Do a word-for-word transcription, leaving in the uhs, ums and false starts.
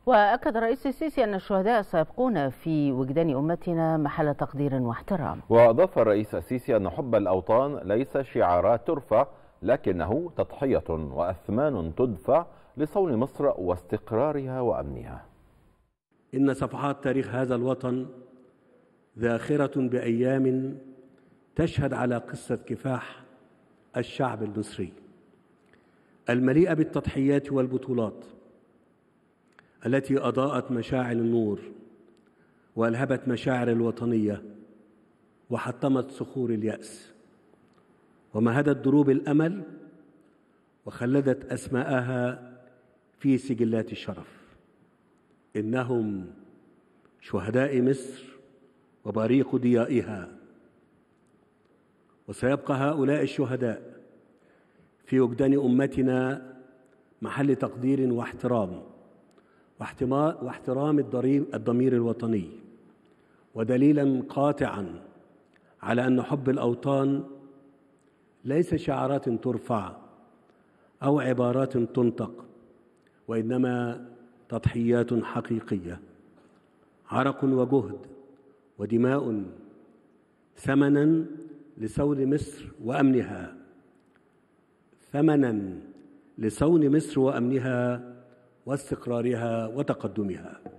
وأكد الرئيس السيسي أن الشهداء سيبقون في وجدان أمتنا محل تقدير واحترام. وأضاف الرئيس السيسي أن حب الأوطان ليس شعارات ترفع، لكنه تضحية وأثمان تدفع لصون مصر واستقرارها وأمنها. إن صفحات تاريخ هذا الوطن ذاخرة بأيام تشهد على قصة كفاح الشعب المصري المليئة بالتضحيات والبطولات التي أضاءت مشاعل النور وألهبت مشاعر الوطنية وحطمت صخور اليأس ومهدت دروب الأمل وخلدت أسماءها في سجلات الشرف. إنهم شهداء مصر وبريق ضيائها، وسيبقى هؤلاء الشهداء في وجدان أمتنا محل تقدير واحترام واحترام الضمير الوطني، ودليلا قاطعا على أن حب الأوطان ليس شعارات ترفع أو عبارات تنطق، وإنما تضحيات حقيقية، عرق وجهد ودماء، ثمنا لصون مصر وأمنها ثمنا لصون مصر وأمنها واستقرارها وتقدمها.